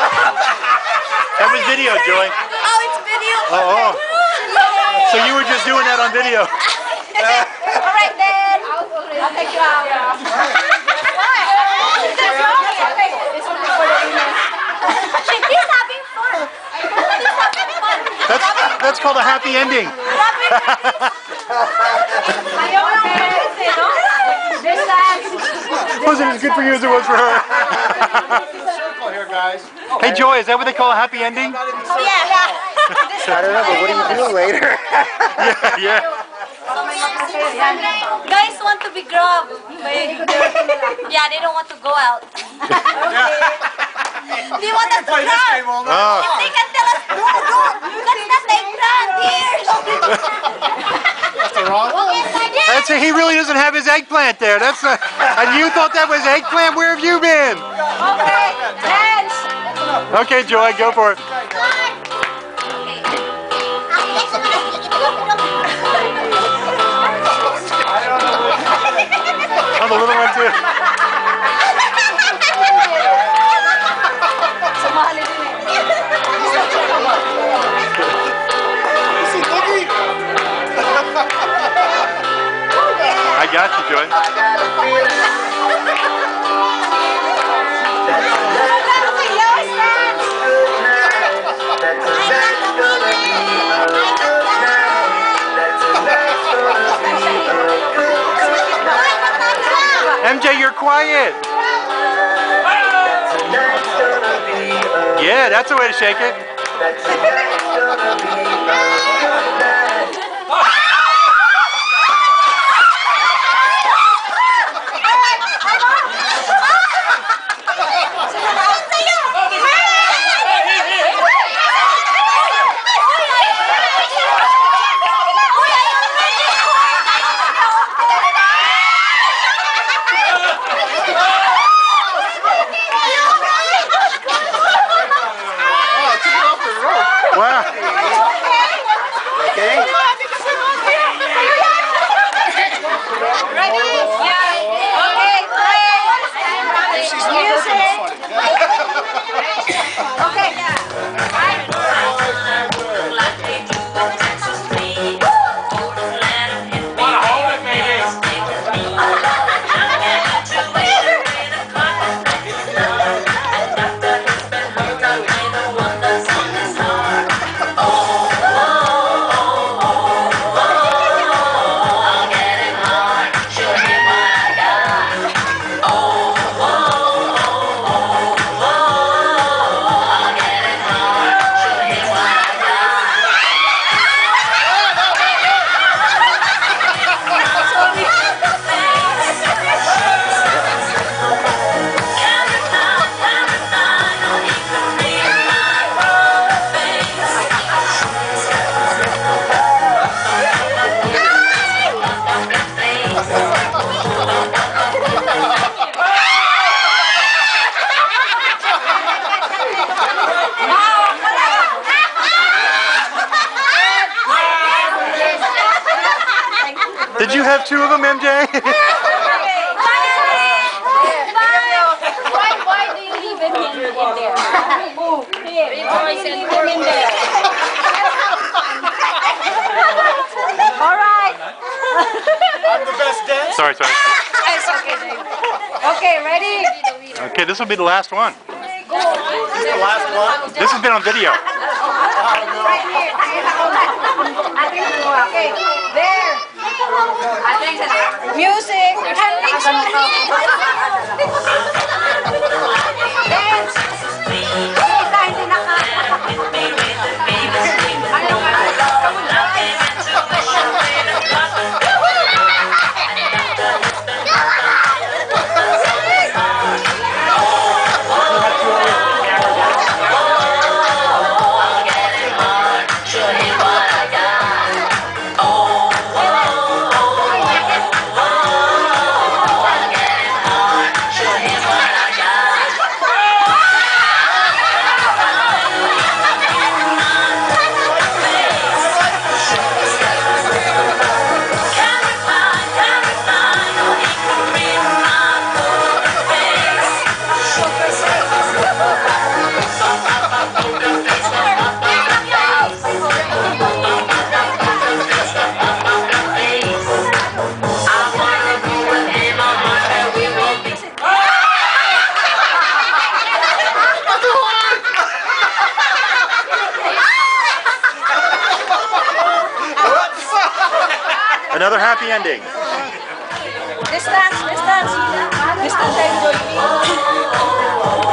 That was video, Joy. Oh, it's video. Oh. So you were just doing that on video. Alright then. I'll take you out. She's having fun. That's called a happy ending. Wasn't as good for you as it was for her. Here, guys. Hey Joy, is that what they call a happy ending? Oh yeah. I don't know, but what do you do later? Yeah. Guys want to be grabbed. Yeah, they don't want to go out. They want us to grab. Oh. If they can tell us, no, that's not the eggplant here. That's it. He really doesn't have his eggplant there. That's not, and you thought that was eggplant? Where have you been? Okay, hands. Okay, Joy, go for it. Oh, the little one too. I got you, Joy. MJ, you're quiet. Yeah, that's the way to shake it. Wow. Okay. Ready? Yeah. Okay, play. Music. Okay. Did you have two of them, MJ? Why do you leave him in there? Why do you leave him in there? Alright. I'm the best dancer. Sorry. It's okay, Dave. Okay, ready? Okay, this will be the last one. This is the last one. This has been on video. Right here. Okay, there. Music. Dance. Another happy ending. Distance, distance. Distance, enjoy me.